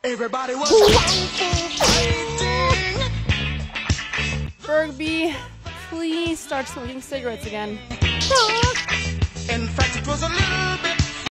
Everybody was fighting. Burgby, please start smoking cigarettes again. In fact, it was a little bit